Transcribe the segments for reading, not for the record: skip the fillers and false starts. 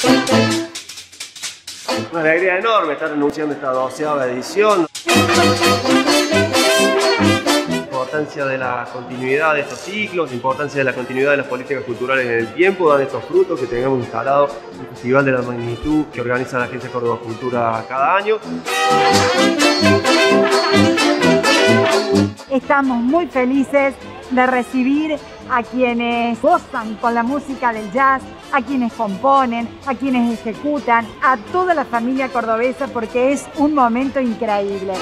Una alegría enorme estar anunciando esta 12ª edición. La importancia de la continuidad de estos ciclos, la importancia de la continuidad de las políticas culturales en el tiempo, dan estos frutos que tengamos instalado un festival de la magnitud que organiza la Agencia Córdoba Cultura cada año. Estamos muy felices de recibir a quienes gozan con la música del jazz, a quienes componen, a quienes ejecutan, a toda la familia cordobesa, porque es un momento increíble.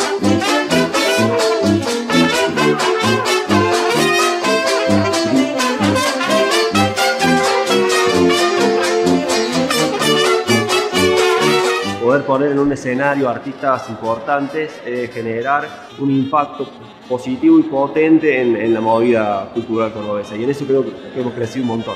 Poder poner en un escenario artistas importantes, generar un impacto positivo y potente en la movida cultural cordobesa, y en eso creo que hemos crecido un montón.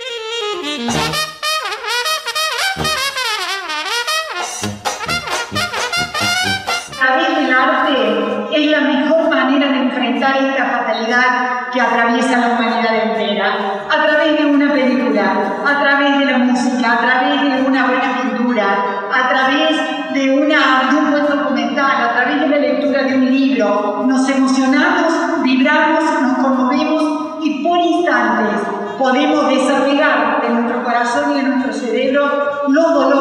A través del arte es la mejor manera de enfrentar esta fatalidad que atraviesa la humanidad entera. A través de una película, a través de la música, a través de una buena pintura, a través de un buen documental, a través de la lectura de un libro, nos emocionamos, vibramos, nos conmovemos y por instantes podemos desapegar de nuestro corazón y de nuestro cerebro los dolores